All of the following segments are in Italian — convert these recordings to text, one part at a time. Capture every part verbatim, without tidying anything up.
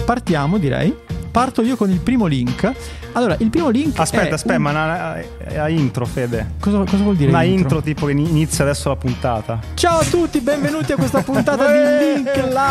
partiamo, direi. Parto io con il primo link. Allora, il primo link Aspetta, è aspetta, un... ma una, è a intro, Fede. Cosa, cosa vuol dire una intro? intro tipo che inizia adesso la puntata. Ciao a tutti, benvenuti a questa puntata di Link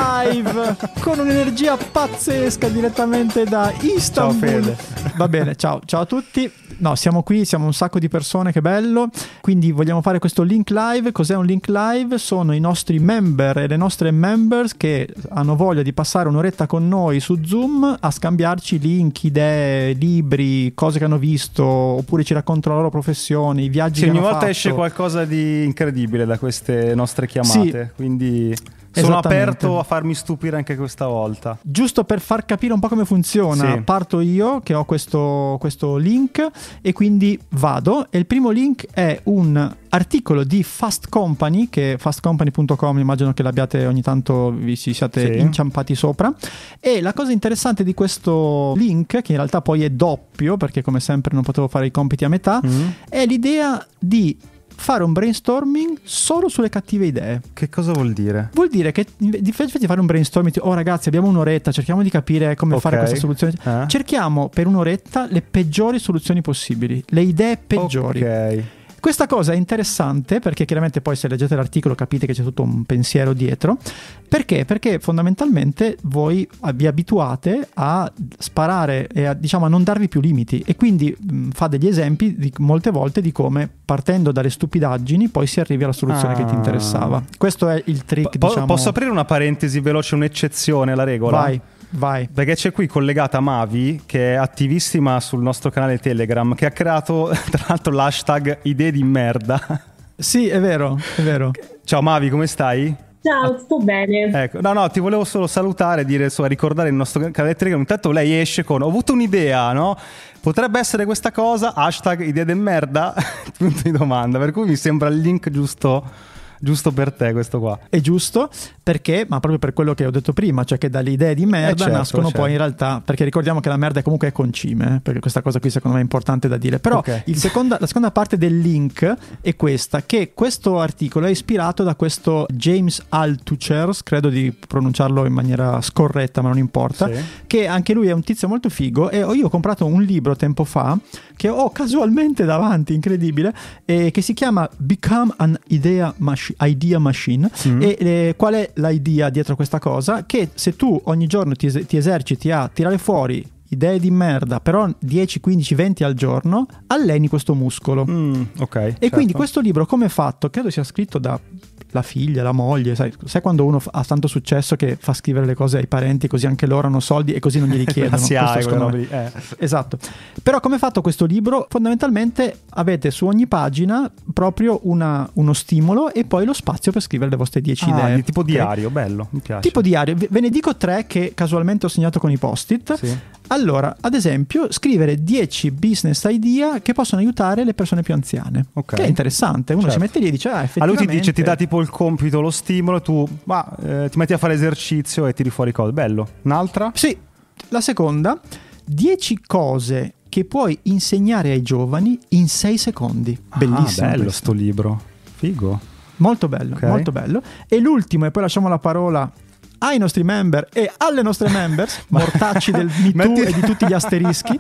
Live con un'energia pazzesca direttamente da Istanbul. Ciao Fede. Va bene, ciao, ciao a tutti. No, siamo qui, siamo un sacco di persone, che bello. Quindi vogliamo fare questo Link Live. Cos'è un Link Live? Sono i nostri member e le nostre members che hanno voglia di passare un'oretta con noi su Zoom a scambiarci link, idee, libri, cose che hanno visto, oppure ci raccontano la loro professione, i viaggi Sì, che ogni hanno volta fatto. esce qualcosa di incredibile da queste nostre chiamate, Sì. Quindi sono Esattamente. aperto a farmi stupire anche questa volta. Giusto per far capire un po' come funziona, Sì. parto io che ho questo, questo link e quindi vado. E il primo link è un articolo di Fast Company, che è fast company punto com, immagino che l'abbiate ogni tanto, vi si siate Sì. inciampati sopra. E la cosa interessante di questo link, che in realtà poi è doppio, perché come sempre non potevo fare i compiti a metà, Mm. è l'idea di fare un brainstorming solo sulle cattive idee. Che cosa vuol dire? Vuol dire che invece di fare un brainstorming, oh ragazzi abbiamo un'oretta, cerchiamo di capire come Ok. fare questa soluzione, Eh? cerchiamo per un'oretta le peggiori soluzioni possibili, le idee peggiori. Ok. Questa cosa è interessante perché chiaramente poi se leggete l'articolo capite che c'è tutto un pensiero dietro. Perché? Perché fondamentalmente voi vi abituate a sparare e a, diciamo, a non darvi più limiti, e quindi mh, fa degli esempi di, molte volte di come partendo dalle stupidaggini poi si arrivi alla soluzione Ah. che ti interessava. Questo è il trick, Po- diciamo. Posso aprire una parentesi veloce, un'eccezione alla regola? Vai, vai. Perché c'è qui collegata Mavi, che è attivissima sul nostro canale Telegram, che ha creato tra l'altro l'hashtag idee di merda. Sì, è vero, è vero. Ciao Mavi, come stai? Ciao, sto bene. Ecco, no, no, ti volevo solo salutare e dire, insomma, ricordare il nostro canale Telegram. Intanto lei esce con: ho avuto un'idea, no? Potrebbe essere questa cosa, hashtag idea di merda, punto di domanda. Per cui mi sembra il link giusto. Giusto per te questo qua. È giusto perché, ma proprio per quello che ho detto prima, cioè che dalle idee di merda Eh certo, nascono certo. poi in realtà, perché ricordiamo che la merda è comunque concime, eh, perché questa cosa qui secondo me è importante da dire. Però Ok. il seconda, la seconda parte del link è questa, che questo articolo è ispirato da questo James Altucher, credo di pronunciarlo in maniera scorretta ma non importa, Sì. che anche lui è un tizio molto figo, e io ho comprato un libro tempo fa che ho casualmente davanti, incredibile, e che si chiama Become an Idea Machine, Idea Machine. Mm. E eh, qual è l'idea dietro questa cosa? Che se tu ogni giorno ti, es- ti eserciti a tirare fuori idee di merda, però dieci, quindici, venti al giorno, alleni questo muscolo. Mm, ok. E certo. quindi questo libro come è fatto? Credo sia scritto da la figlia, la moglie, sai, sai quando uno fa- ha tanto successo che fa scrivere le cose ai parenti così anche loro hanno soldi e così non glieli chiedono. Si Questo ha, secondo me. eh. Esatto. Però come è fatto questo libro? Fondamentalmente avete su ogni pagina proprio una- uno stimolo e poi lo spazio per scrivere le vostre dieci Ah, idee. di tipo ok? diario, bello, mi piace. Tipo diario. Ve ve ne dico tre che casualmente ho segnato con i post-it. Sì. Allora, ad esempio, scrivere dieci business idea che possono aiutare le persone più anziane. Ok. Che è interessante. Uno Certo. si mette lì e dice, ah, A lui effettivamente... ti dice, ti dà tipo il compito, lo stimolo, tu ma, eh, ti metti a fare esercizio e tiri fuori cose. Bello. Un'altra? Sì, la seconda, dieci cose che puoi insegnare ai giovani in sei secondi. Bellissimo. Ah, bello questo. sto libro. Figo. Molto bello, Ok. molto bello. E l'ultimo, e poi lasciamo la parola ai nostri member e alle nostre members, mortacci del Me Too Metti- e di tutti gli asterischi.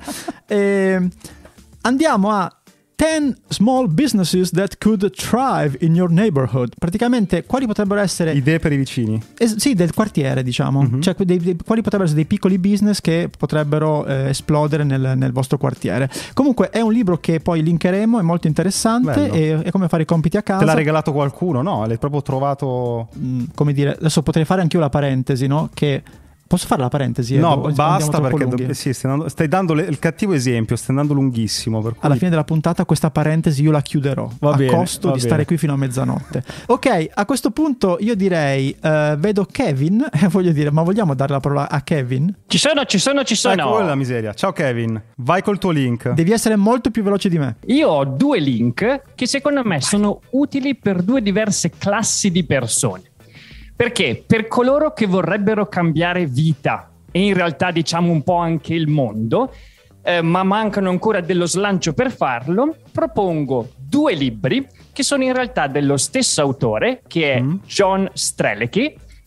E andiamo a ten small businesses that could thrive in your neighborhood. Praticamente quali potrebbero essere Idee per i vicini. Es- sì, del quartiere, diciamo. Mhm. Cioè, dei- dei- quali potrebbero essere dei piccoli business che potrebbero eh, esplodere nel, nel vostro quartiere. Comunque è un libro che poi linkeremo, è molto interessante, Bello. e è come fare i compiti a casa. Te l'ha regalato qualcuno? No, l'hai proprio trovato. Mm, come dire, adesso potrei fare anche io la parentesi, no? Che posso fare la parentesi? No, O- o andiamo basta troppo perché lunghi? do- sì, stai dando, stai dando le- il cattivo esempio, stai andando lunghissimo. Per cui... Alla fine della puntata questa parentesi io la chiuderò, Va a bene, costo va di bene. stare qui fino a mezzanotte. Ok, a questo punto io direi, eh, vedo Kevin, eh, voglio dire, ma vogliamo dare la parola a Kevin? Ci sono, ci sono, ci sono. Ecco quella miseria. Ciao Kevin, vai col tuo link. Devi essere molto più veloce di me. Io ho due link che secondo me sono utili per due diverse classi di persone. Perché? Per coloro che vorrebbero cambiare vita e in realtà diciamo un po' anche il mondo, eh, ma mancano ancora dello slancio per farlo, propongo due libri che sono in realtà dello stesso autore, che è Mm. John Strelecky,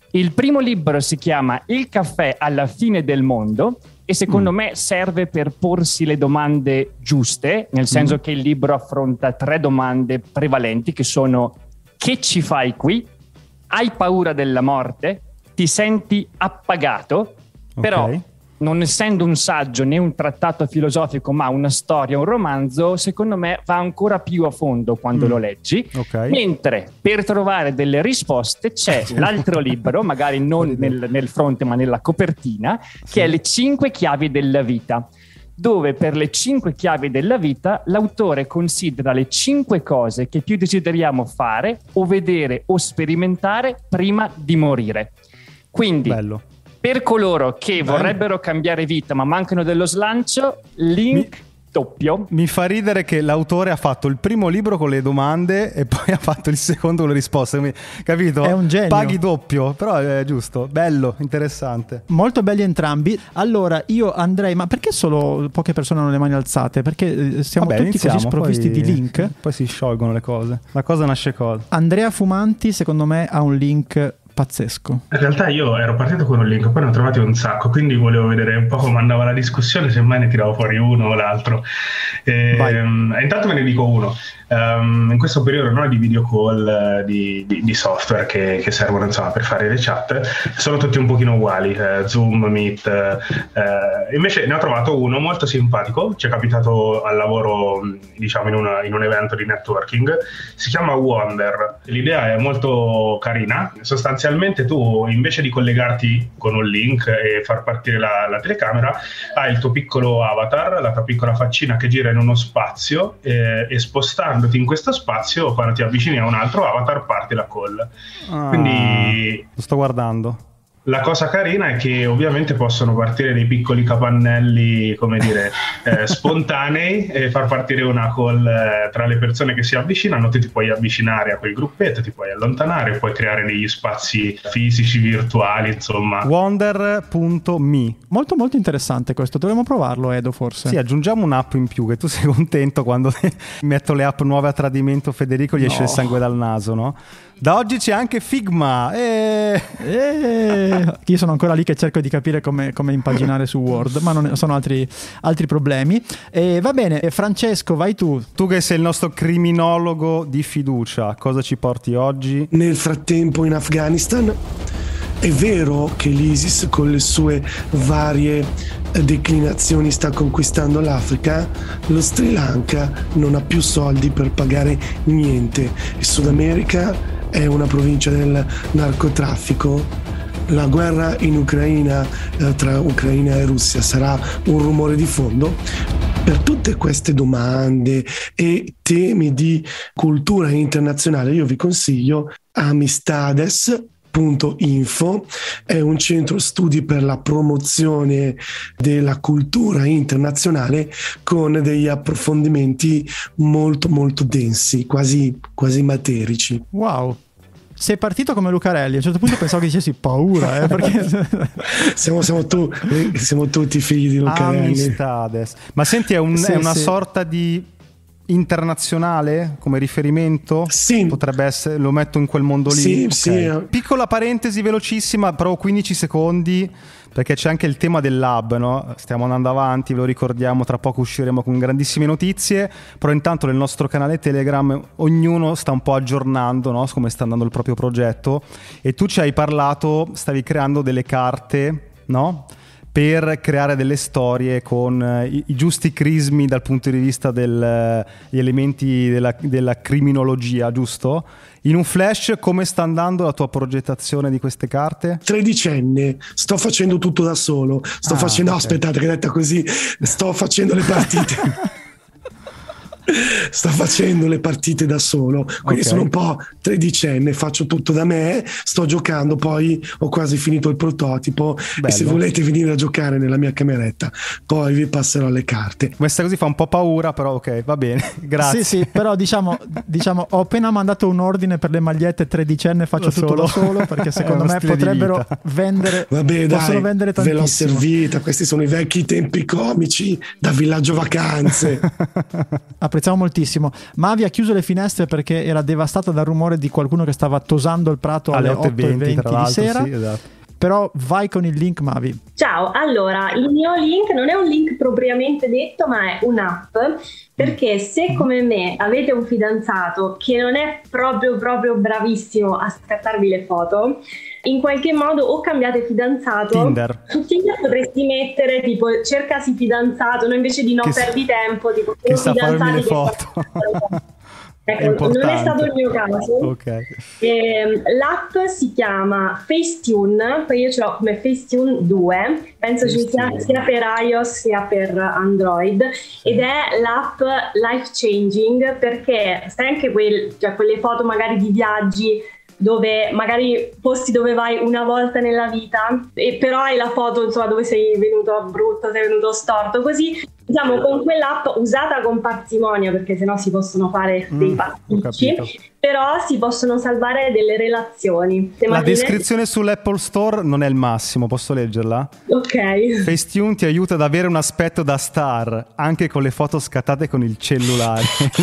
Il primo libro si chiama Il caffè alla fine del mondo e secondo mm. me serve per porsi le domande giuste, nel senso mm. che il libro affronta tre domande prevalenti che sono: che ci fai qui? Hai paura della morte? Ti senti appagato? Okay. Però non essendo un saggio né un trattato filosofico ma una storia, un romanzo, secondo me va ancora più a fondo quando mm. lo leggi. Okay. Mentre per trovare delle risposte c'è l'altro libro, magari non nel, nel fronte ma nella copertina, sì. che è Le cinque chiavi della vita, dove per le cinque chiavi della vita l'autore considera le cinque cose che più desideriamo fare o vedere o sperimentare prima di morire. Quindi Bello. Per coloro che Bello. vorrebbero cambiare vita ma mancano dello slancio, link Mi... doppio. Mi fa ridere che l'autore ha fatto il primo libro con le domande e poi ha fatto il secondo con le risposte. Capito? È un genio. Paghi doppio, però è giusto. Bello, interessante. Molto belli entrambi. Allora io andrei, ma perché solo poche persone hanno le mani alzate? Perché siamo Vabbè, tutti iniziamo, così sprovvisti poi, di link. Poi si sciolgono le cose. La cosa nasce cosa. Andrea Fumanti secondo me ha un link pazzesco. In realtà io ero partito con un link, poi ne ho trovati un sacco, quindi volevo vedere un po' come andava la discussione, semmai ne tiravo fuori uno o l'altro. E, um, intanto ve ne dico uno. Um, in questo periodo noi di video call uh, di, di, di software che, che servono insomma per fare le chat sono tutti un pochino uguali, uh, Zoom, Meet, uh, invece ne ho trovato uno molto simpatico, ci è capitato al lavoro diciamo in, una, in un evento di networking, si chiama Wonder. L'idea è molto carina, sostanzialmente tu invece di collegarti con un link e far partire la, la telecamera hai il tuo piccolo avatar, la tua piccola faccina che gira in uno spazio e, e spostando in questo spazio, quando ti avvicini a un altro avatar parte la call. Ah, quindi lo sto guardando. La cosa carina è che ovviamente possono partire dei piccoli capannelli, come dire, eh, spontanei e far partire una call eh, tra le persone che si avvicinano. Tu ti puoi avvicinare a quel gruppetto, ti puoi allontanare, puoi creare degli spazi fisici, virtuali, insomma. Wonder punto me. Molto molto interessante questo, dovremmo provarlo, Edo, forse. Sì, aggiungiamo un'app in più, che tu sei contento quando metto le app nuove a tradimento, Federico gli no. esce il sangue dal naso, no? Da oggi c'è anche Figma. E... E... Io sono ancora lì che cerco di capire come, come impaginare su Word, ma non sono altri, altri problemi. E va bene, Francesco, vai tu. Tu che sei il nostro criminologo di fiducia, cosa ci porti oggi? Nel frattempo in Afghanistan è vero che l'ISIS con le sue varie declinazioni sta conquistando l'Africa, lo Sri Lanka non ha più soldi per pagare niente. Il Sud America è una provincia del narcotraffico. La guerra in Ucraina eh, tra Ucraina e Russia sarà un rumore di fondo. Per tutte queste domande e temi di cultura internazionale io vi consiglio Amistades punto info, è un centro studi per la promozione della cultura internazionale con degli approfondimenti molto molto densi, quasi, quasi materici. Wow! Sei partito come Lucarelli, a un certo punto pensavo che dicessi paura, eh, perché... siamo, siamo, tu, siamo tutti figli di Lucarelli. Amistades. Ma senti, è, un, sì, è una sì. sorta di internazionale come riferimento? Sì. Potrebbe essere, lo metto in quel mondo lì. Sì, okay. sì. Piccola parentesi velocissima, però quindici secondi, perché c'è anche il tema del lab, no? Stiamo andando avanti, ve lo ricordiamo, tra poco usciremo con grandissime notizie, però intanto nel nostro canale Telegram ognuno sta un po' aggiornando, no? Su come sta andando il proprio progetto, e tu ci hai parlato, stavi creando delle carte, no? Per creare delle storie con uh, i, i giusti crismi dal punto di vista degli uh, elementi della, della criminologia, giusto? In un flash, come sta andando la tua progettazione di queste carte? Tredicenne, sto facendo tutto da solo, sto ah, facendo, okay. no, aspettate che detta così, sto facendo le partite. Sto facendo le partite da solo, quindi okay. sono un po' tredicenne, faccio tutto da me, sto giocando, poi ho quasi finito il prototipo. Bello. E se volete venire a giocare nella mia cameretta poi vi passerò le carte. Questa così fa un po' paura, però ok, va bene, grazie. Sì sì, però diciamo, diciamo ho appena mandato un ordine per le magliette tredicenne faccio da tutto solo. da solo, perché secondo me potrebbero vendere. Vabbè, possono dai, vendere tantissimo. Ve l'ho servita, questi sono i vecchi tempi comici da Villaggio Vacanze. apprezziamo moltissimo. Mavi ha chiuso le finestre perché era devastata dal rumore di qualcuno che stava tosando il prato alle, alle otto e venti di sera. Sì, esatto. Però vai con il link, Mavi. Ciao, allora il mio link non è un link propriamente detto, ma è un'app, perché se come me avete un fidanzato che non è proprio proprio bravissimo a scattarvi le foto, in qualche modo o cambiate fidanzato. Tinder. Su Tinder potresti mettere tipo cercasi fidanzato, no, invece di no che perdi sa- tempo, tipo che sa farmi le che foto. Ecco, non è stato il mio caso. Okay. Eh, l'app si chiama Facetune, poi io ce l'ho come Facetune due, penso ci sia sia per iOS sia per Android, ed è l'app life changing, perché sai anche quel, cioè quelle foto magari di viaggi dove magari posti dove vai una volta nella vita e però hai la foto insomma dove sei venuto brutto, sei venuto storto, così diciamo con quell'app usata con parsimonia, perché sennò si possono fare dei mm, pasticci, però si possono salvare delle relazioni. Se la immagine... descrizione sull'Apple Store non è il massimo, posso leggerla? Ok. Facetune ti aiuta ad avere un aspetto da star anche con le foto scattate con il cellulare.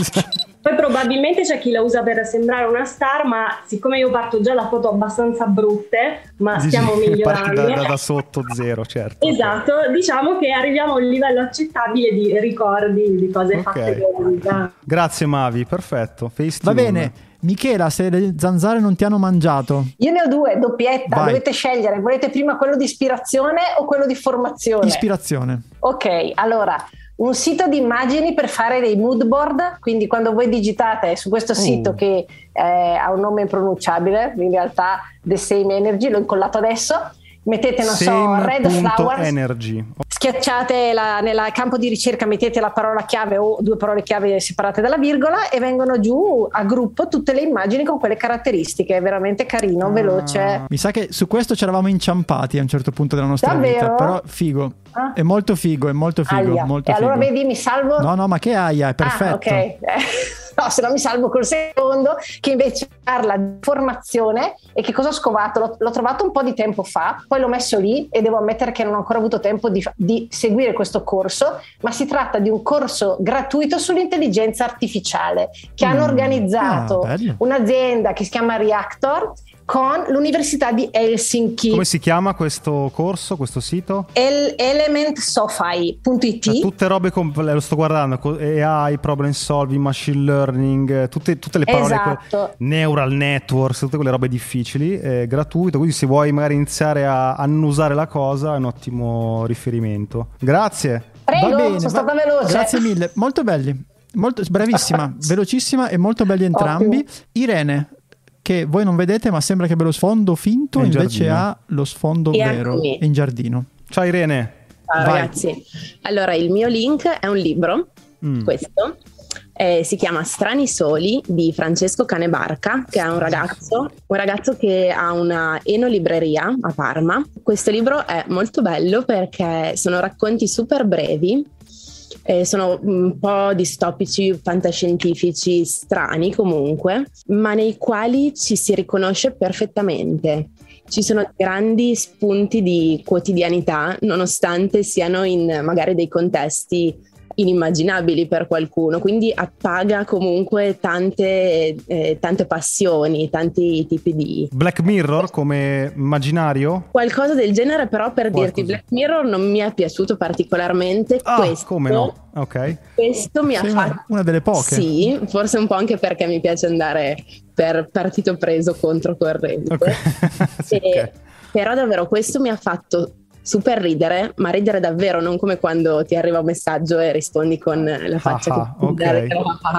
Poi probabilmente c'è chi la usa per sembrare una star, ma siccome io parto già da foto abbastanza brutte, ma stiamo migliorando. Da, da, da sotto zero, certo. Esatto, okay. Diciamo che arriviamo a un livello accettabile di ricordi, di cose okay. fatte con vita. Grazie Mavi, perfetto. Facetune. Va bene. Michela, se le zanzare non ti hanno mangiato. Io ne ho due, doppietta, Vai. Dovete scegliere. Volete prima quello di ispirazione o quello di formazione? Ispirazione. Ok, allora... un sito di immagini per fare dei mood board, quindi quando voi digitate su questo sito oh. che eh, ha un nome impronunciabile, in realtà The Same Energy, l'ho incollato adesso, mettete non Same so Red Flowers, energy. Schiacciate la, nel campo di ricerca, mettete la parola chiave o due parole chiave separate dalla virgola e vengono giù a gruppo tutte le immagini con quelle caratteristiche. È veramente carino, ah. veloce. Mi sa che su questo ci eravamo inciampati a un certo punto della nostra Davvero? vita, però figo. Ah. È molto figo, è molto figo. Aia. Molto e figo. allora vedi, mi salvo? No, no, ma che aia, è perfetto. Ah, ok. No, se no mi salvo col secondo, che invece parla di formazione. E che cosa ho scovato? L'ho, l'ho trovato un po' di tempo fa, poi l'ho messo lì e devo ammettere che non ho ancora avuto tempo di, di seguire questo corso, ma si tratta di un corso gratuito sull'intelligenza artificiale che mm. hanno organizzato ah, un'azienda che si chiama Reactor con l'Università di Helsinki. Come si chiama questo corso, questo sito? El- element sofi punto it. Cioè, tutte robe, com- lo sto guardando, A I, problem solving, machine learning, tutte, tutte le parole, esatto. que- neural networks, tutte quelle robe difficili, è gratuito, quindi se vuoi magari iniziare a annusare la cosa è un ottimo riferimento. Grazie. Prego, va bene, sono va- stata veloce. Grazie mille, molto belli, molto, bravissima, velocissima e molto belli entrambi. Ottimo. Irene, che voi non vedete ma sembra che abbia lo sfondo finto, in invece giardino. Ha lo sfondo E vero, eccomi. è in giardino. Ciao Irene. Ciao Vai. ragazzi, allora il mio link è un libro, Mm. questo, eh, si chiama Strani Soli di Francesco Canebarca, che è un ragazzo, un ragazzo che ha una enolibreria a Parma. Questo libro è molto bello perché sono racconti super brevi, eh, sono un po' distopici, fantascientifici, strani comunque, ma nei quali ci si riconosce perfettamente. Ci sono grandi spunti di quotidianità, nonostante siano in magari dei contesti inimmaginabili per qualcuno, quindi appaga comunque tante, eh, tante passioni, tanti tipi di... Black Mirror come immaginario? Qualcosa del genere, però per Qualcosa. dirti, Black Mirror non mi è piaciuto particolarmente. Ah, questo, come no? Ok. Questo mi Sei ha una, fatto... una delle poche. Sì, forse un po' anche perché mi piace andare per partito preso controcorrente. Okay. Sì, E, okay. Però davvero questo mi ha fatto super ridere, ma ridere davvero, non come quando ti arriva un messaggio e rispondi con la faccia Ah, che ok.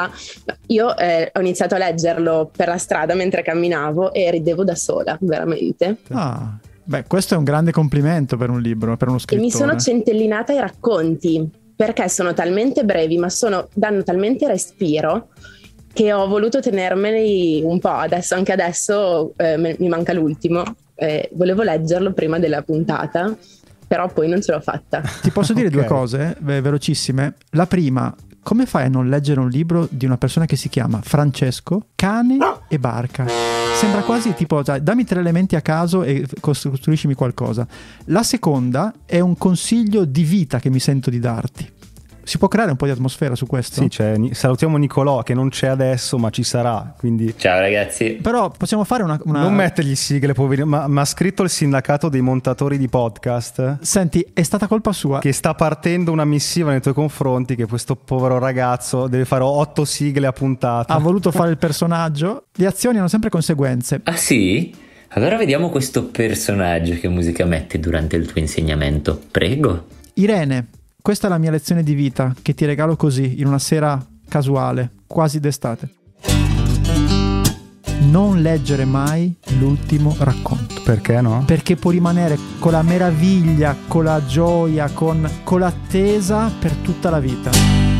io eh, ho iniziato a leggerlo per la strada mentre camminavo e ridevo da sola, veramente. Ah, beh, questo è un grande complimento per un libro, per uno E scrittore. mi sono centellinata ai racconti perché sono talmente brevi, ma sono, danno talmente respiro che ho voluto tenermeli un po'. Adesso, anche adesso eh, me- mi manca l'ultimo. Eh, volevo leggerlo prima della puntata, però poi non ce l'ho fatta. Ti posso dire Ok. due cose ve- velocissime. La prima, come fai a non leggere un libro di una persona che si chiama Francesco Cane e Barca? Sembra quasi tipo, dai, dammi tre elementi a caso e costruiscimi qualcosa. La seconda è un consiglio di vita che mi sento di darti. Si può creare un po' di atmosfera su questo? Sì, c'è, salutiamo Nicolò che non c'è adesso ma ci sarà, quindi... Ciao ragazzi. Però possiamo fare una... una... Non mettergli sigle, poverino, ma ha scritto il sindacato dei montatori di podcast. Senti, è stata colpa sua. Che sta partendo una missiva nei tuoi confronti che questo povero ragazzo deve fare otto sigle a puntata. Ha voluto fare il personaggio. Le azioni hanno sempre conseguenze. Ah sì? Allora vediamo questo personaggio che musica mette durante il tuo insegnamento. Prego. Irene, questa è la mia lezione di vita che ti regalo così, in una sera casuale, quasi d'estate. Non leggere mai l'ultimo racconto. Perché no? Perché può rimanere con la meraviglia, con la gioia, con, con l'attesa per tutta la vita.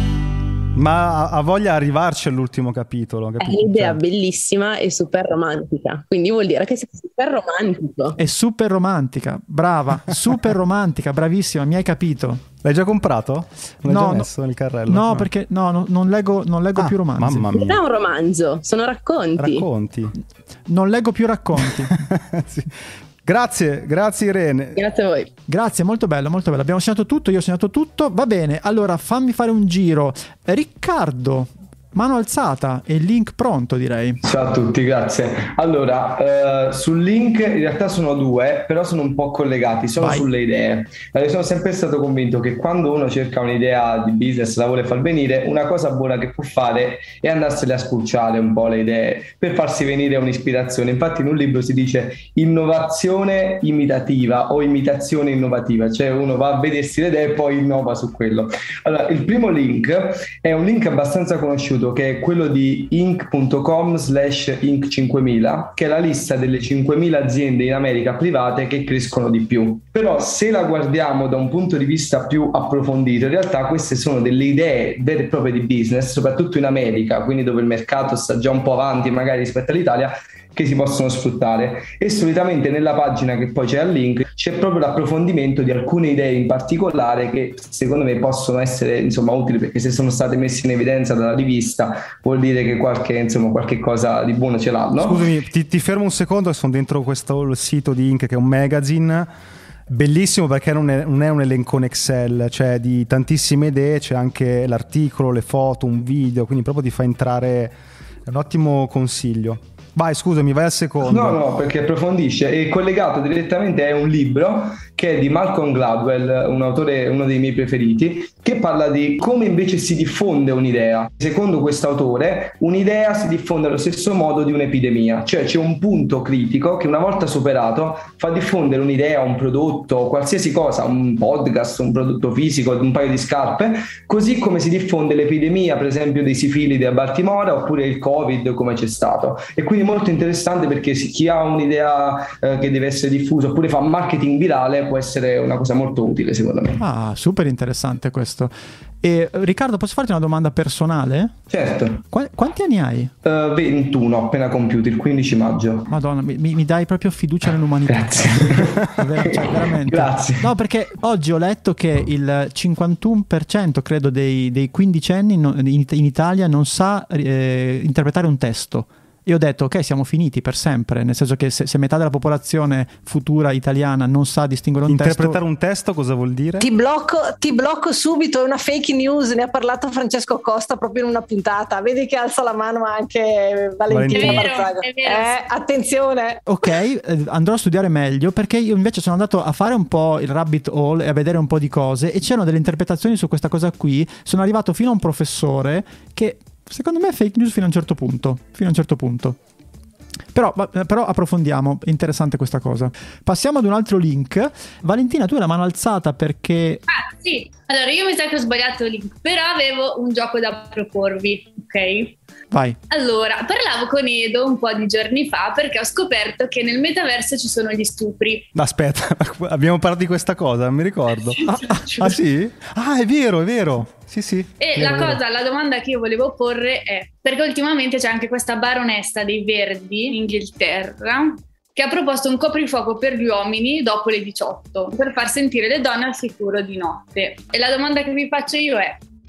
Ma ha voglia di arrivarci all'ultimo capitolo, capito? È un'idea cioè... bellissima e super romantica, quindi vuol dire che sei super romantico. È super romantica, brava, super romantica, bravissima, mi hai capito. L'hai già comprato? Non no, l'hai già messo no, nel carrello? No, no. perché no, no, non leggo, non leggo ah, più romanzi. Mamma mia. Non è un romanzo, sono racconti. Racconti. Non leggo più racconti. Sì. Grazie, grazie Irene. Grazie a voi. Grazie, molto bello, molto bello. Abbiamo segnato tutto, io ho segnato tutto. Va bene, allora fammi fare un giro. Riccardo, mano alzata e link pronto, direi. Ciao a tutti, grazie. Allora, eh, sul link in realtà sono due, però sono un po' collegati, sono Vai. sulle idee. Allora, sono sempre stato convinto che quando uno cerca un'idea di business, la vuole far venire, una cosa buona che può fare è andarsene a spulciare un po' le idee per farsi venire un'ispirazione. Infatti in un libro si dice innovazione imitativa o imitazione innovativa, cioè uno va a vedersi le idee e poi innova su quello. Allora, il primo link è un link abbastanza conosciuto, che è quello di inc punto com slash inc cinquemila, che è la lista delle cinquemila aziende in America private che crescono di più. Però se la guardiamo da un punto di vista più approfondito, in realtà queste sono delle idee vere e proprie di business, soprattutto in America, quindi dove il mercato sta già un po' avanti magari rispetto all'Italia, che si possono sfruttare. E solitamente nella pagina che poi c'è al link c'è proprio l'approfondimento di alcune idee in particolare che secondo me possono essere insomma utili, perché se sono state messe in evidenza dalla rivista vuol dire che qualche insomma qualche cosa di buono ce l'hanno. Scusami, ti, ti fermo un secondo, sono dentro questo sito di Inc, che è un magazine bellissimo, perché non è, non è un elencone Excel, cioè di tantissime idee, c'è anche l'articolo, le foto, un video, quindi proprio ti fa entrare, è un ottimo consiglio. Vai, scusami, vai al secondo. No, no, perché approfondisce, e collegato direttamente è un libro che è di Malcolm Gladwell, un autore, uno dei miei preferiti, che parla di come invece si diffonde un'idea. Secondo quest'autore, un'idea si diffonde allo stesso modo di un'epidemia, cioè c'è un punto critico che una volta superato fa diffondere un'idea, un prodotto, qualsiasi cosa, un podcast, un prodotto fisico, un paio di scarpe, così come si diffonde l'epidemia, per esempio, dei sifilidi a Baltimora, oppure il Covid come c'è stato. E quindi molto interessante, perché chi ha un'idea eh, che deve essere diffusa oppure fa marketing virale può essere una cosa molto utile, secondo me. Ah, super interessante questo. E Riccardo, posso farti una domanda personale? Certo. Qu- quanti anni hai? Uh, ventuno, appena compiuti, il quindici maggio. Madonna, mi, mi dai proprio fiducia nell'umanità. Grazie. Cioè, veramente. Grazie. No, perché oggi ho letto che il cinquantuno per cento credo dei, dei quindicenni in, in Italia non sa eh, interpretare un testo. Io ho detto, ok, siamo finiti per sempre, nel senso che se, se metà della popolazione futura italiana non sa distinguere un Interpretare testo... un testo cosa vuol dire? Ti blocco, ti blocco subito, è una fake news, ne ha parlato Francesco Costa proprio in una puntata. Vedi che alza la mano anche Valentina Marzaga. Eh, attenzione! Ok, eh, andrò a studiare meglio, perché io invece sono andato a fare un po' il rabbit hole e a vedere un po' di cose, e c'erano delle interpretazioni su questa cosa qui. Sono arrivato fino a un professore che... secondo me è fake news fino a un certo punto, fino a un certo punto. Però, però approfondiamo, è interessante questa cosa. Passiamo ad un altro link. Valentina, tu hai la mano alzata perché... Ah, sì. Allora, io mi sa che ho sbagliato il link, però avevo un gioco da proporvi, ok? Vai. Allora, parlavo con Edo un po' di giorni fa perché ho scoperto che nel metaverso ci sono gli stupri. Aspetta, abbiamo parlato di questa cosa, non mi ricordo. Ah, ah sì? Ah, è vero, è vero. Sì, sì. E vero, la cosa, vero. la domanda che io volevo porre è, perché ultimamente c'è anche questa baronessa dei Verdi in Inghilterra che ha proposto un coprifuoco per gli uomini dopo le diciotto per far sentire le donne al sicuro di notte. E la domanda che vi faccio io è: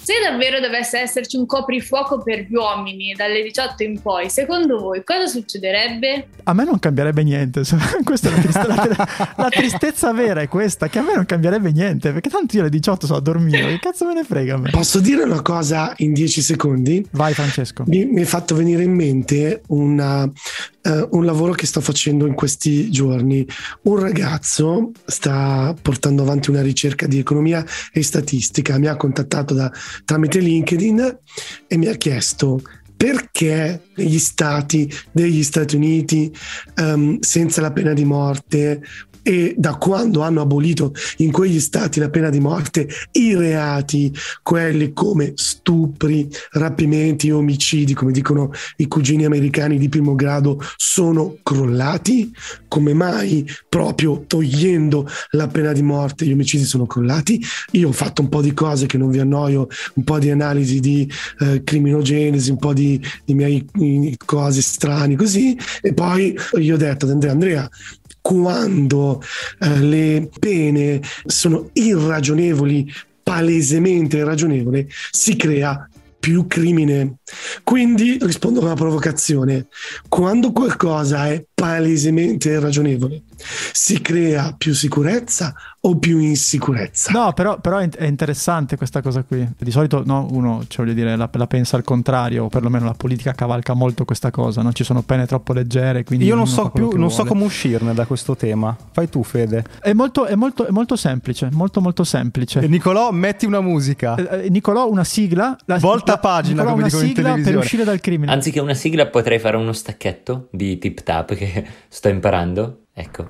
se davvero dovesse esserci un coprifuoco per gli uomini dalle diciotto in poi, secondo voi cosa succederebbe? A me non cambierebbe niente. Questa è la, triste, la, la tristezza vera è questa, che a me non cambierebbe niente, perché tanto io alle diciotto so a dormire, che cazzo me ne frega a me? Posso dire una cosa in dieci secondi? Vai Francesco. Mi, mi è fatto venire in mente una, uh, un lavoro che sto facendo in questi giorni. Un ragazzo sta portando avanti una ricerca di economia e statistica, mi ha contattato da, tramite LinkedIn e mi ha chiesto: perché negli stati degli Stati Uniti um, senza la pena di morte, e da quando hanno abolito in quegli stati la pena di morte, i reati, quelli come stupri, rapimenti, omicidi, come dicono i cugini americani di primo grado, sono crollati? Come mai proprio togliendo la pena di morte gli omicidi sono crollati? Io ho fatto un po' di cose che non vi annoio, un po' di analisi di eh, criminogenesi, un po' di, di miei di cose strane così, e poi io ho detto ad Andrea Andrea quando eh, le pene sono irragionevoli, palesemente irragionevoli, si crea più crimine. Quindi rispondo con una provocazione: quando qualcosa è palesemente irragionevole, si crea più sicurezza o più insicurezza? No, però, però è interessante questa cosa qui. Di solito no, uno, cioè, voglio dire, la, la pensa al contrario, o perlomeno la politica cavalca molto questa cosa, non ci sono pene troppo leggere, quindi io non so più, non vuole. so come uscirne da questo tema. Fai tu, Fede. È molto, è molto, è molto semplice, molto molto semplice. E Nicolò, metti una musica. Eh, eh, Nicolò, una sigla. La, Volta la, pagina, Nicolò, come una dicono in sigla televisione. per uscire dal crimine. Anziché una sigla potrei fare uno stacchetto di Tip Tap che sto imparando. Ecco.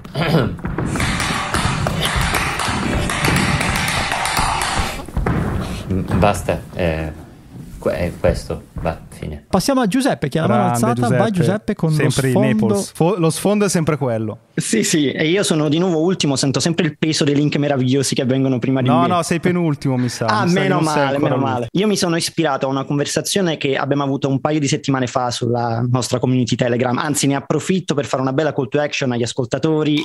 Basta, eh, è questo, va, fine. Passiamo a Giuseppe, che ha la mano alzata. Giuseppe. Vai Giuseppe con sempre lo sfondo. Naples. Fo- lo sfondo è sempre quello. Sì, sì, e io sono di nuovo ultimo, sento sempre il peso dei link meravigliosi che vengono prima di no, me. No, no, sei penultimo, mi sa. Ah, mi sa meno male, meno lui. male. Io mi sono ispirato a una conversazione che abbiamo avuto un paio di settimane fa sulla nostra community Telegram, anzi ne approfitto per fare una bella call to action agli ascoltatori.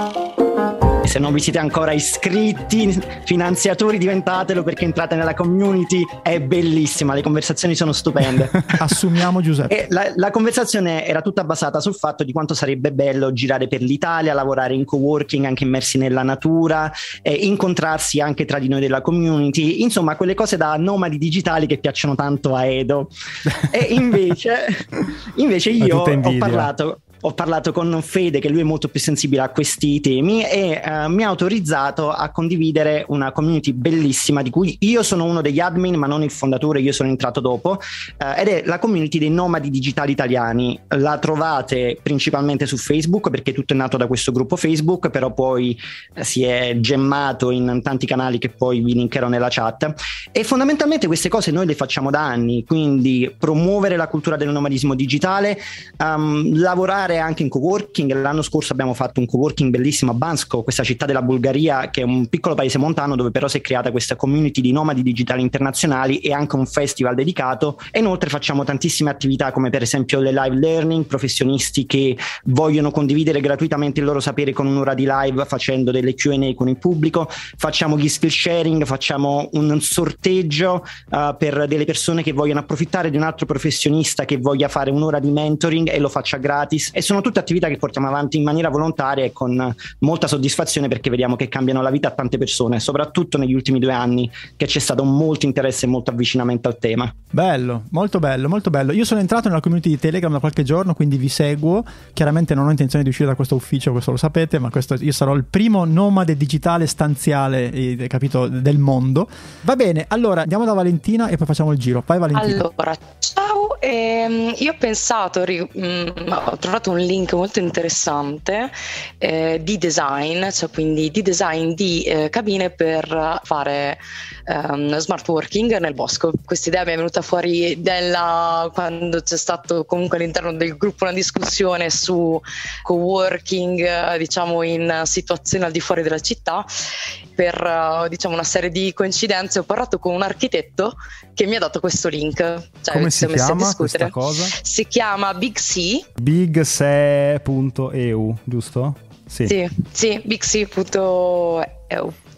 Se non vi siete ancora iscritti, finanziatori, diventatelo, perché entrate nella community, è bellissima, le conversazioni sono stupende. Assumiamo Giuseppe. E la, la conversazione era tutta basata sul fatto di quanto sarebbe bello girare per l'Italia, lavorare in coworking anche immersi nella natura, eh, incontrarsi anche tra di noi della community, insomma quelle cose da nomadi digitali che piacciono tanto a Edo. E invece, invece io ho parlato... Ho parlato con Fede, che lui è molto più sensibile a questi temi, e uh, mi ha autorizzato a condividere una community bellissima di cui io sono uno degli admin, ma non il fondatore, io sono entrato dopo, uh, ed è la community dei nomadi digitali italiani. La trovate principalmente su Facebook, perché tutto è nato da questo gruppo Facebook, però poi uh, si è gemmato in tanti canali che poi vi linkerò nella chat, e fondamentalmente queste cose noi le facciamo da anni, quindi promuovere la cultura del nomadismo digitale, um, lavorare anche in coworking. L'anno scorso abbiamo fatto un coworking bellissimo a Bansko, questa città della Bulgaria che è un piccolo paese montano, dove però si è creata questa community di nomadi digitali internazionali e anche un festival dedicato. E inoltre facciamo tantissime attività, come per esempio le live learning, professionisti che vogliono condividere gratuitamente il loro sapere con un'ora di live facendo delle Q and A con il pubblico. Facciamo gli skill sharing, facciamo un sorteggio uh, per delle persone che vogliono approfittare di un altro professionista che voglia fare un'ora di mentoring e lo faccia gratis. E sono tutte attività che portiamo avanti in maniera volontaria e con molta soddisfazione, perché vediamo che cambiano la vita a tante persone, soprattutto negli ultimi due anni che c'è stato molto interesse e molto avvicinamento al tema. Bello, molto bello, molto bello. Io sono entrato nella community di Telegram da qualche giorno, quindi vi seguo. Chiaramente non ho intenzione di uscire da questo ufficio, questo lo sapete, ma questo, io sarò il primo nomade digitale stanziale, eh, capito, del mondo. Va bene, allora andiamo da Valentina e poi facciamo il giro. Vai Valentina. Allora, ciao, ehm, io ho pensato, ri- mh, ho trovato un link molto interessante eh, di design, cioè quindi di design di eh, cabine per fare um, smart working nel bosco. Questa idea mi è venuta fuori della, quando c'è stato comunque all'interno del gruppo una discussione su co-working, eh, diciamo in situazioni al di fuori della città. Per uh, diciamo una serie di coincidenze ho parlato con un architetto che mi ha dato questo link. Cioè, come si chiama questa cosa? Si chiama Big C. big c punto e u, giusto? Sì, sì, sì big c punto e u.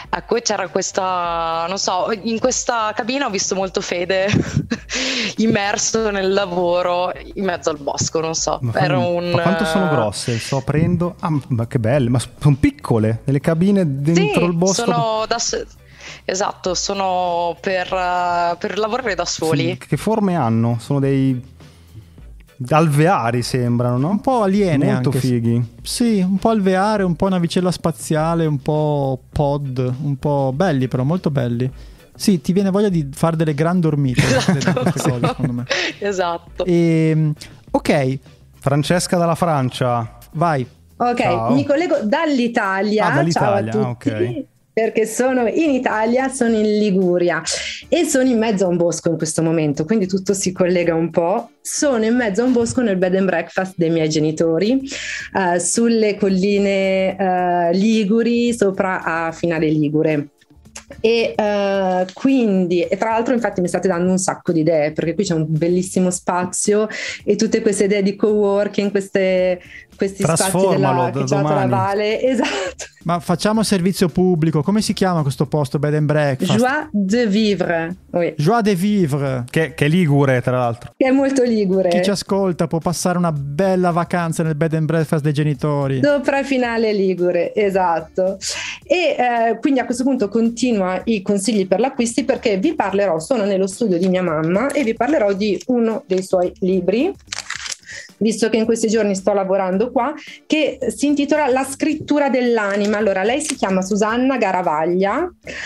Ecco, c'era questa, non so, in questa cabina ho visto molto Fede immerso nel lavoro in mezzo al bosco, non so. Ma, Era un, ma quanto sono grosse? Sto aprendo. Ah, ma che belle, ma sono piccole, delle cabine dentro sì, il bosco. Sono da esatto, sono per, uh, per lavorare da soli. Sì, che forme hanno? Sono dei alveari, sembrano, no? Un po' aliene, molto anche. fighi. Sì, un po' alveare, un po' navicella spaziale, un po' pod, un po' belli, però molto belli. Sì, ti viene voglia di fare delle gran dormite. Esatto. Queste cose, secondo me. Esatto. E, ok, Francesca dalla Francia, vai. Ok, Ciao. mi collego dall'Italia. Ah, dall'Italia, Ciao a tutti. ok. Perché sono in Italia, sono in Liguria e sono in mezzo a un bosco in questo momento, quindi tutto si collega un po'. Sono in mezzo a un bosco nel bed and breakfast dei miei genitori, uh, sulle colline uh, liguri, sopra a Finale Ligure. E uh, quindi, e tra l'altro infatti mi state dando un sacco di idee, perché qui c'è un bellissimo spazio e tutte queste idee di co-working, queste, questi spazi della domani. Valle, esatto. Ma facciamo servizio pubblico, come si chiama questo posto bed and breakfast? Joie de vivre, oui. Joie de vivre, che, che è ligure tra l'altro, che è molto ligure. Chi ci ascolta può passare una bella vacanza nel bed and breakfast dei genitori sopra Finale Ligure, esatto. E eh, quindi a questo punto continua i consigli per l'acquisti, perché vi parlerò, sono nello studio di mia mamma e vi parlerò di uno dei suoi libri, visto che in questi giorni sto lavorando qua, che si intitola La scrittura dell'anima. Allora, lei si chiama Susanna Garavaglia,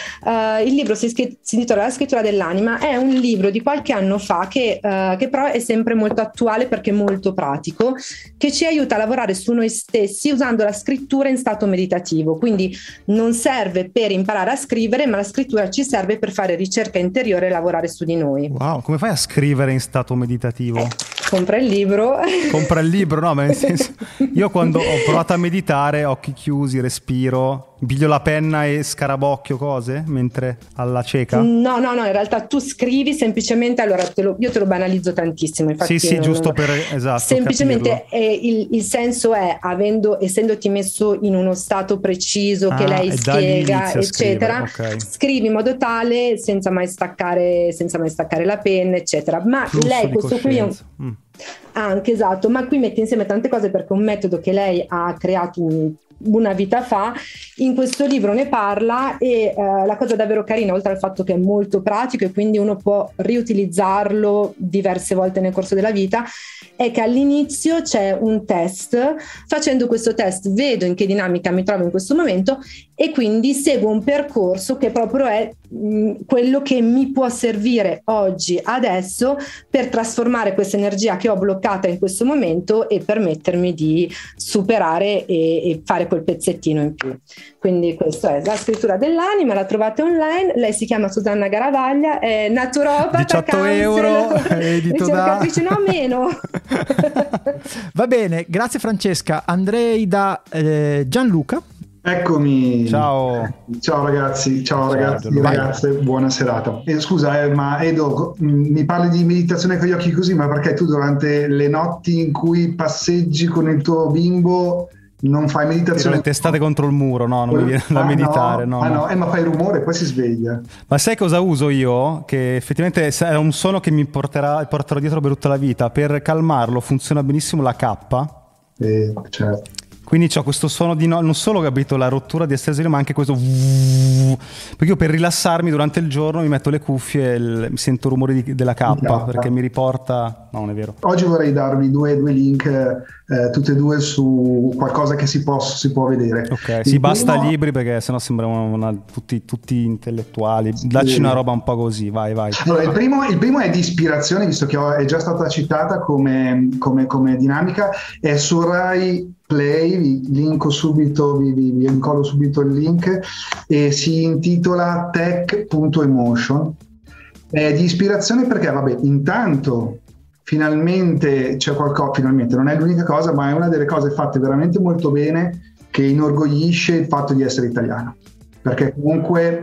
uh, il libro si, si intitola La scrittura dell'anima, è un libro di qualche anno fa che, uh, che però è sempre molto attuale perché è molto pratico, che ci aiuta a lavorare su noi stessi usando la scrittura in stato meditativo, quindi non serve per imparare a scrivere, ma la scrittura ci serve per fare ricerca interiore e lavorare su di noi. Wow, come fai a scrivere in stato meditativo? Compra il libro. Compra il libro, no, ma nel senso, io quando ho provato a meditare, occhi chiusi, respiro, piglio la penna e scarabocchio cose mentre alla cieca. No, no, no, in realtà tu scrivi semplicemente, allora te lo, io te lo banalizzo tantissimo, infatti. Sì, sì, non, giusto per, esatto, semplicemente è, il, il senso è, avendo, essendoti messo in uno stato preciso che ah, lei spiega, eccetera, okay. Scrivi in modo tale senza mai staccare, senza mai staccare la penna, eccetera. Ma Flusso lei, questo qui è un, mm. anche esatto, ma qui mette insieme tante cose perché è un metodo che lei ha creato un, una vita fa. In questo libro ne parla e uh, la cosa davvero carina, oltre al fatto che è molto pratico e quindi uno può riutilizzarlo diverse volte nel corso della vita, è che all'inizio c'è un test. Facendo questo test vedo in che dinamica mi trovo in questo momento e quindi seguo un percorso che proprio è mh, quello che mi può servire oggi, adesso, per trasformare questa energia che ho bloccata in questo momento e permettermi di superare e, e fare quel pezzettino in più. Quindi questa è La scrittura dell'anima, la trovate online, lei si chiama Susanna Garavaglia, è naturopata, diciotto euro, edito da... no meno. Va bene, grazie Francesca. Andrei da eh, Gianluca. Eccomi. Ciao. Ciao ragazzi, ciao, ciao ragazzi e ragazze, buona serata. Eh, scusa, eh, ma Edo, mi parli di meditazione con gli occhi così, ma perché tu durante le notti in cui passeggi con il tuo bimbo non fai meditazione? Le testate contro il muro, no, non mi viene da ah, meditare. No, no, ah, no. no. Eh, ma fai rumore e poi si sveglia. Ma sai cosa uso io? Che effettivamente è un suono che mi porterà, porterò dietro per tutta la vita. Per calmarlo funziona benissimo la K. Eh, certo. Quindi c'ho questo suono di no, non solo, capito, la rottura di estersione, ma anche questo perché io per rilassarmi durante il giorno mi metto le cuffie e il, mi sento il rumore di, della K, K perché mi riporta. No, non è vero. Oggi vorrei darvi due, due link, eh, tutte e due, su qualcosa che si può, si può vedere. Ok, si basta primo... libri perché sennò sembriamo una, tutti, tutti intellettuali. Dacci sì. Una roba un po' così, vai, vai. Allora, il primo, il primo è di ispirazione, visto che è già stata citata come, come, come dinamica, è su Rai Play, vi linko subito, vi, vi, vi incollo subito il link, e si intitola tech punto emotion. È di ispirazione perché, vabbè, intanto finalmente c'è qualcosa, finalmente non è l'unica cosa, ma è una delle cose fatte veramente molto bene, che inorgoglisce il fatto di essere italiano, perché comunque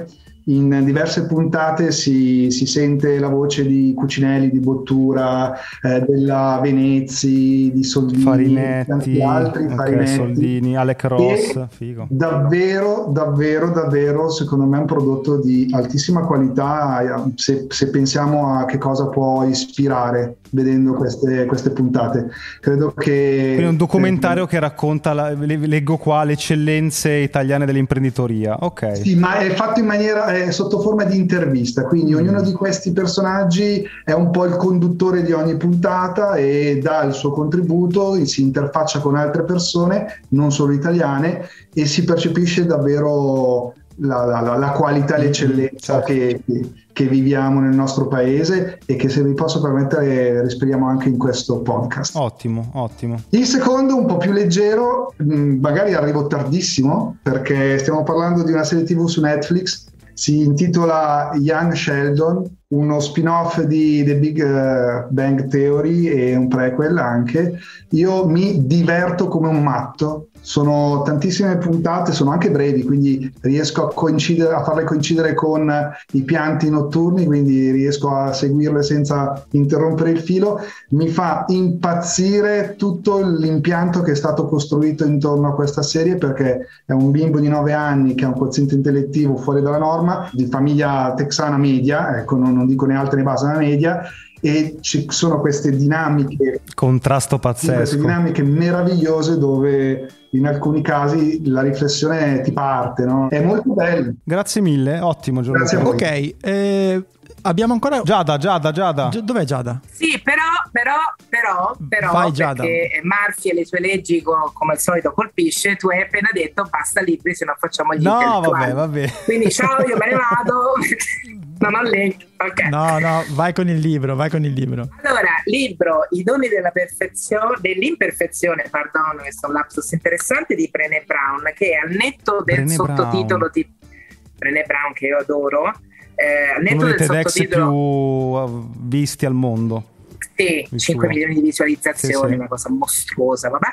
in diverse puntate si, si sente la voce di Cucinelli, di Bottura, eh, della Venezzi, di Soldini, Farinetti, tanti altri, okay, Farinetti. Soldini, Alec Ross, figo. Davvero, davvero, davvero, secondo me è un prodotto di altissima qualità, se, se pensiamo a che cosa può ispirare vedendo queste, queste puntate. Credo che... Quindi un documentario eh, che racconta, la, leggo qua, le eccellenze italiane dell'imprenditoria. Ok. Sì, ma è fatto in maniera, è sotto forma di intervista, quindi mm. ognuno di questi personaggi è un po' il conduttore di ogni puntata e dà il suo contributo, si interfaccia con altre persone, non solo italiane, e si percepisce davvero la, la, la qualità e l'eccellenza che, che viviamo nel nostro paese e che, se vi posso permettere, respiriamo anche in questo podcast. Ottimo, ottimo. Il secondo, un po' più leggero, magari arrivo tardissimo perché stiamo parlando di una serie tivù su Netflix, si intitola Young Sheldon, uno spin-off di The Big Bang Theory e un prequel anche. Io mi diverto come un matto. Sono tantissime puntate, sono anche brevi, quindi riesco a coincidere, a farle coincidere con i pianti notturni, quindi riesco a seguirle senza interrompere il filo. Mi fa impazzire tutto l'impianto che è stato costruito intorno a questa serie, perché è un bimbo di nove anni che ha un quoziente intellettivo fuori dalla norma, di famiglia texana media, ecco, non, non dico né alta né bassa, ma media, e ci sono queste dinamiche, contrasto pazzesco, queste dinamiche meravigliose dove in alcuni casi la riflessione ti parte, no? È molto bello. Grazie mille, ottimo Giorgio. Grazie a voi. Ok, eh, abbiamo ancora Giada, Giada, Giada. Gi- dov'è Giada? Sì, però, però, però, però, Vai, Giada. Perché Murphy e le sue leggi, co- come al solito, colpisce. Tu hai appena detto basta libri, se no facciamo gli no, intellettuali. vabbè, vabbè. Quindi ciao, io me ne vado. Non ho link. Okay. No, no, vai con il libro, vai con il libro. Allora, libro I doni della perfezione, dell'imperfezione, perdono, questo è un lapsus interessante di Brené Brown, che al netto del Brené sottotitolo Brown. di Brené Brown, che io adoro, eh, al netto uno dei del TEDx sottotitolo più visti al mondo. Sì, cinque milioni di visualizzazioni, sì, sì. Una cosa mostruosa, vabbè.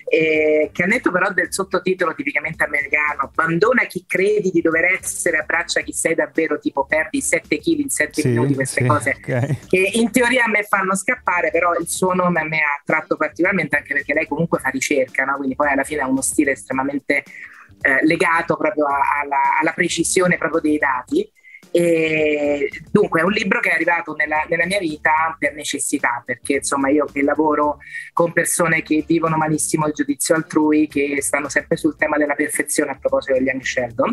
E che ha detto però del sottotitolo tipicamente americano: abbandona chi credi di dover essere, abbraccia chi sei davvero, tipo perdi sette chili in sette Sì, minuti, queste sì, cose okay. che in teoria a me fanno scappare, però il suo nome a me ha attratto particolarmente, anche perché lei comunque fa ricerca, no? Quindi poi alla fine ha uno stile estremamente eh, legato proprio a, alla, alla precisione proprio dei dati. E dunque è un libro che è arrivato nella, nella mia vita per necessità, perché insomma io che lavoro con persone che vivono malissimo il giudizio altrui, che stanno sempre sul tema della perfezione, a proposito di Young Sheldon,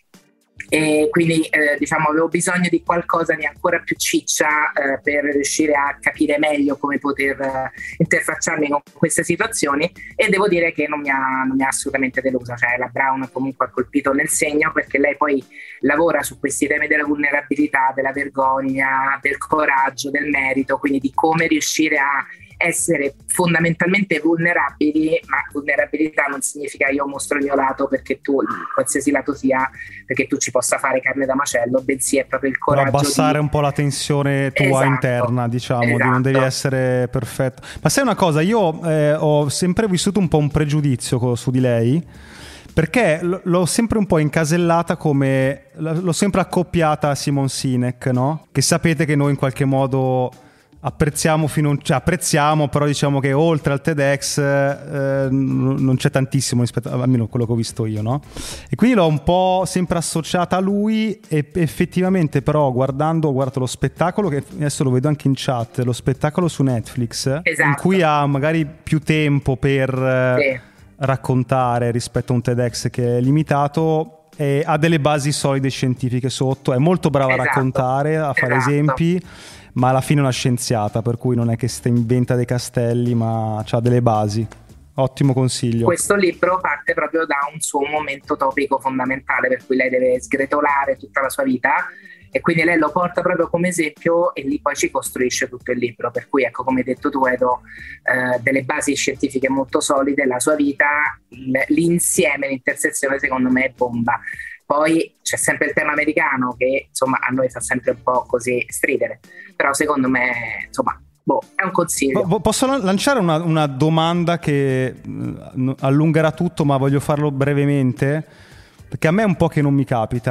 e quindi eh, diciamo avevo bisogno di qualcosa di ancora più ciccia eh, per riuscire a capire meglio come poter eh, interfacciarmi con queste situazioni, e devo dire che non mi ha, non mi ha assolutamente delusa. Cioè la Brown comunque ha colpito nel segno, perché lei poi lavora su questi temi della vulnerabilità, della vergogna, del coraggio, del merito, quindi di come riuscire a essere fondamentalmente vulnerabili, ma vulnerabilità non significa io mostro il mio lato perché tu, qualsiasi lato sia, perché tu ci possa fare carne da macello, bensì è proprio il coraggio per abbassare di... un po' la tensione tua Esatto, interna, diciamo, esatto. di non devi essere perfetto. Ma sai una cosa, io eh, ho sempre vissuto un po' un pregiudizio co- su di lei, perché l- l'ho sempre un po' incasellata come, l- l'ho sempre accoppiata a Simon Sinek, no? Che sapete che noi in qualche modo apprezziamo fino a, cioè apprezziamo, però diciamo che oltre al TEDx eh, non c'è tantissimo rispetto a, almeno quello che ho visto io, no? E quindi l'ho un po' sempre associata a lui, e effettivamente però guardando, guardato lo spettacolo, che adesso lo vedo anche in chat, lo spettacolo su Netflix, Esatto. in cui ha magari più tempo per Sì. eh, raccontare rispetto a un TEDx che è limitato, e ha delle basi solide scientifiche sotto, è molto brava Esatto. a raccontare, a fare Esatto. esempi, ma alla fine è una scienziata, per cui non è che si inventa dei castelli, ma ha delle basi. Ottimo consiglio. Questo libro parte proprio da un suo momento topico fondamentale, per cui lei deve sgretolare tutta la sua vita, e quindi lei lo porta proprio come esempio, e lì poi ci costruisce tutto il libro. Per cui ecco, come hai detto tu Edo, eh, delle basi scientifiche molto solide, la sua vita, l'insieme, l'intersezione secondo me è bomba. Poi c'è sempre il tema americano che insomma a noi fa sempre un po' così stridere, però secondo me insomma boh, è un consiglio. Po- posso lanciare una, una domanda che mh, allungherà tutto, ma voglio farlo brevemente, perché a me è un po' che non mi capita.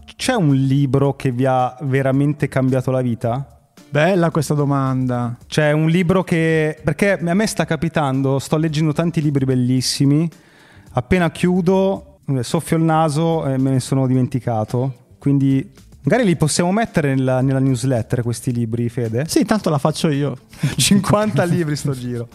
c'è un libro che vi ha veramente cambiato la vita? Bella questa domanda. C'è un libro che... Perché a me sta capitando, sto leggendo tanti libri bellissimi, appena chiudo, soffio il naso e me ne sono dimenticato. Quindi magari li possiamo mettere nella, nella newsletter questi libri, Fede? Sì, tanto la faccio io. cinquanta libri sto giro.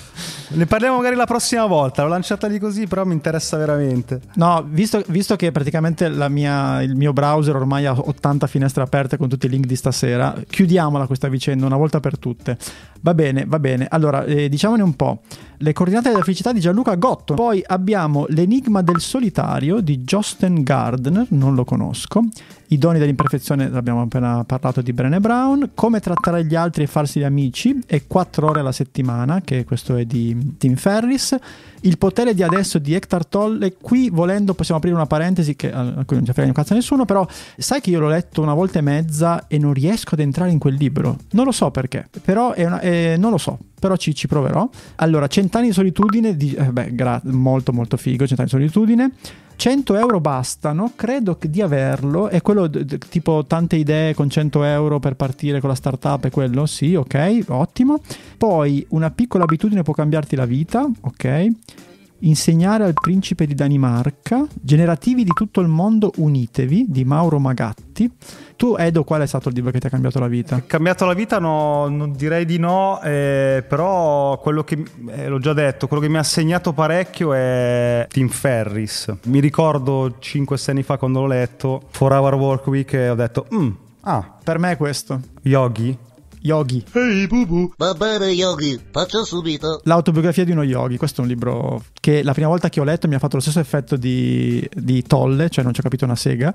Ne parliamo magari la prossima volta. L'ho lanciata lì così, però mi interessa veramente. No, visto, visto che praticamente la mia, il mio browser ormai ha ottanta finestre aperte con tutti i link di stasera, chiudiamola questa vicenda una volta per tutte. Va bene, va bene. Allora, eh, diciamone un po'. Le coordinate della felicità di Gianluca Gotto. Poi abbiamo L'enigma del solitario di Josten Gardner, non lo conosco. I doni dell'imperfezione, abbiamo appena parlato di Brené Brown. Come trattare gli altri e farsi gli amici, e quattro ore alla settimana, che questo è di Tim Ferriss. Il potere di adesso di Eckhart Tolle. Qui volendo possiamo aprire una parentesi che a cui non ci frega un cazzo a nessuno, però sai che io l'ho letto una volta e mezza e non riesco ad entrare in quel libro. Non lo so perché, però è una, eh, non lo so, però ci, ci proverò. Allora, Cent'anni di solitudine di, eh, beh, gra- molto molto figo, Cent'anni di solitudine. cento euro bastano, credo che di averlo. È quello d- d- tipo tante idee con cento euro per partire con la startup, è quello? Sì, ok, ottimo. Poi una piccola abitudine può cambiarti la vita, ok. Insegnare al principe di Danimarca. Generativi di tutto il mondo, unitevi, di Mauro Magatti. Tu, Edo, qual è stato il libro che ti ha cambiato la vita? Cambiato la vita no, non direi di no, eh, però quello che, eh, l'ho già detto, quello che mi ha segnato parecchio è Tim Ferriss. Mi ricordo cinque sei anni fa quando l'ho letto, four hour work week, e ho detto, mm, ah, per me è questo. Yogi. Yogi. Ehi, hey, Bubu. Va bene, Yogi, faccio subito. L'autobiografia di uno yogi. Questo è un libro che la prima volta che ho letto mi ha fatto lo stesso effetto di, di Tolle, cioè non ci ho capito una sega,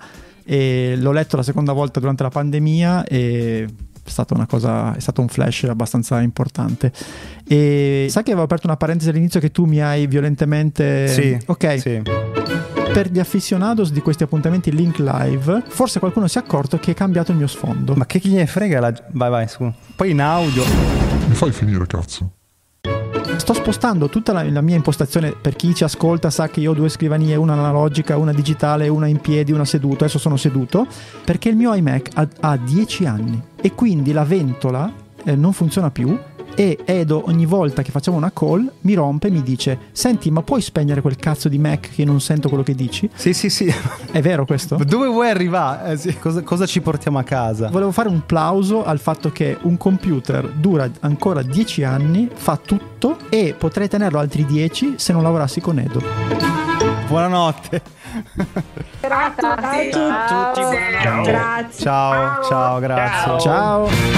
e l'ho letto la seconda volta durante la pandemia e è stata una cosa, è stato un flash abbastanza importante. E sai che avevo aperto una parentesi all'inizio che tu mi hai violentemente... Sì, ok. Sì. Per gli aficionados di questi appuntamenti link live, forse qualcuno si è accorto che è cambiato il mio sfondo. Ma che chi ne frega la... Vai vai su. Poi in audio. Mi fai finire, cazzo. Sto spostando tutta la, la mia impostazione. Per chi ci ascolta sa che io ho due scrivanie, una analogica, una digitale, una in piedi, una seduto. Adesso sono seduto perché il mio iMac ha, ha dieci anni e quindi la ventola eh, non funziona più. E Edo ogni volta che facciamo una call mi rompe e mi dice: senti, ma puoi spegnere quel cazzo di Mac che non sento quello che dici? Sì sì sì. È vero questo? Dove vuoi arrivare? Eh, sì. cosa, cosa ci portiamo a casa? Volevo fare un plauso al fatto che un computer dura ancora dieci anni, fa tutto, e potrei tenerlo altri dieci se non lavorassi con Edo. Buonanotte. Ciao a tutti. Ciao. Grazie. Ciao, ciao, grazie. Ciao.